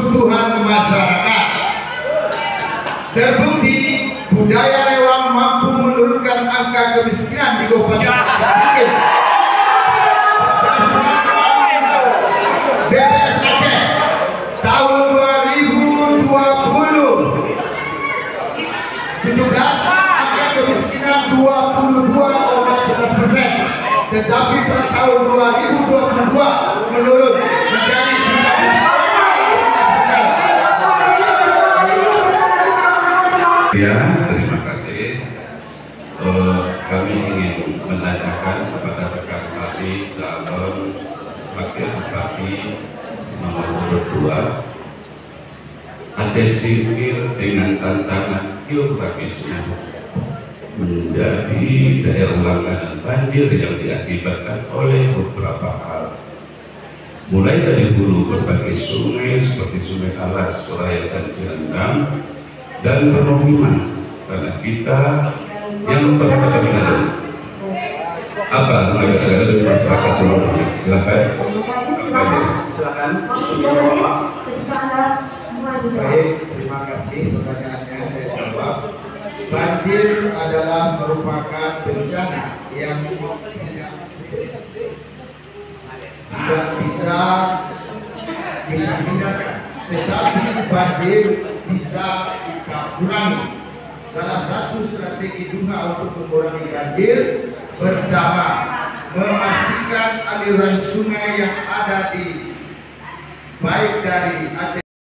kebutuhan masyarakat. Terbukti budaya lewang mampu menurunkan angka kemiskinan di Kabupaten Aceh. BPS Aceh tahun 2020 17 angka kemiskinan 22,11%, tetapi pada tahun 2022 menurun menjadi 19%. Ya, terima kasih. Kami ingin menanyakan kepada rekan kami calon wakil bupati nomor 2 Aceh Singkil dengan tantangan geografisnya menjadi daerah langganan banjir yang diakibatkan oleh beberapa hal, mulai dari hulu berbagai sungai seperti Sungai Alas, Soraya, dan Cirendam, dan pemukiman. Karena kita yang berkata benar apa dari masyarakat seluruhnya. Silakan. Silakan. Baik, terima kasih. Pertanyaannya saya jawab. Banjir adalah merupakan bencana yang tidak bisa kita hindarkan, tetapi banjir bisa kita kurangi. Salah satu strategi juga untuk mengurangi banjir pertama, memastikan aliran sungai yang ada di baik dari Aceh